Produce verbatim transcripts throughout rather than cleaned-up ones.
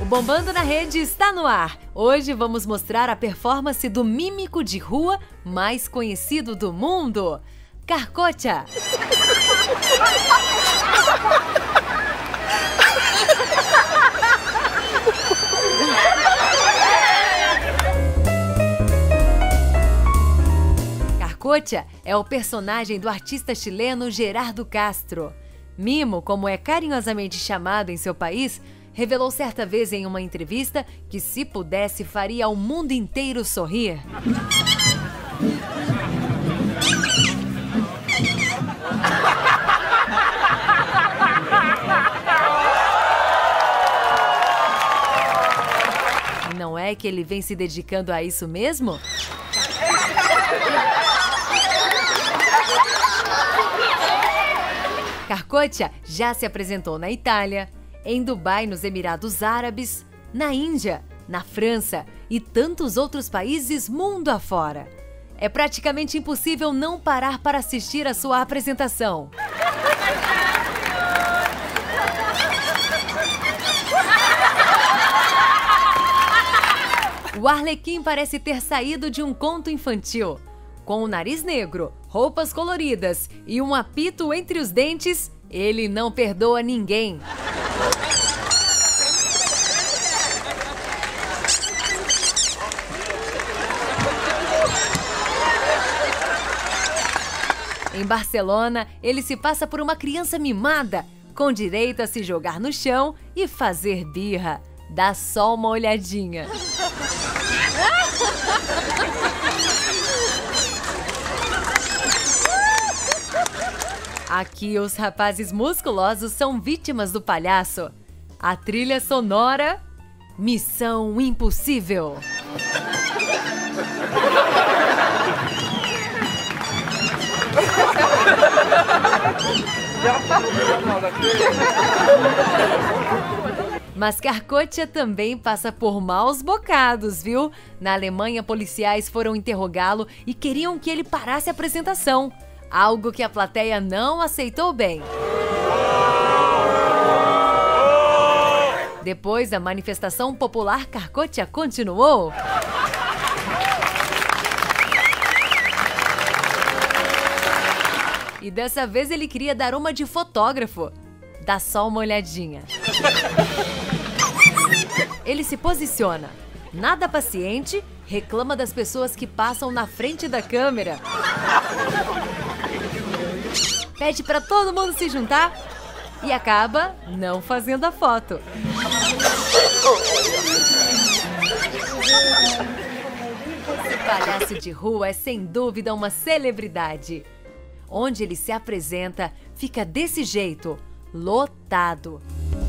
Bombando na Rede está no ar. Hoje vamos mostrar a performance do mímico de rua mais conhecido do mundo, Carcocha. Carcocha é o personagem do artista chileno Gerardo Castro. Mimo, como é carinhosamente chamado em seu país, revelou certa vez em uma entrevista que, se pudesse, faria o mundo inteiro sorrir. Não é que ele vem se dedicando a isso mesmo? Carcocha já se apresentou na Itália, em Dubai, nos Emirados Árabes, na Índia, na França e tantos outros países mundo afora. É praticamente impossível não parar para assistir a sua apresentação. O Arlequim parece ter saído de um conto infantil. Com o nariz negro, roupas coloridas e um apito entre os dentes, ele não perdoa ninguém. Em Barcelona, ele se passa por uma criança mimada, com direito a se jogar no chão e fazer birra. Dá só uma olhadinha. Aqui os rapazes musculosos são vítimas do palhaço. A trilha sonora, Missão Impossível. Mas Carcocha também passa por maus bocados, viu? Na Alemanha, policiais foram interrogá-lo e queriam que ele parasse a apresentação. Algo que a plateia não aceitou bem. Depois da manifestação popular, Carcocha continuou. E dessa vez ele queria dar uma de fotógrafo. Dá só uma olhadinha. Ele se posiciona. Nada paciente, reclama das pessoas que passam na frente da câmera. Pede para todo mundo se juntar e acaba não fazendo a foto. Esse palhaço de rua é sem dúvida uma celebridade. Onde ele se apresenta, fica desse jeito, lotado.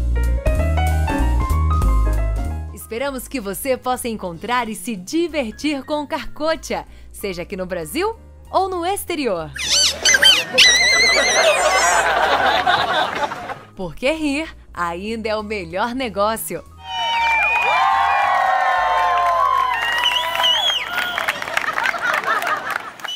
Esperamos que você possa encontrar e se divertir com o Carcocha, seja aqui no Brasil ou no exterior. Porque rir ainda é o melhor negócio.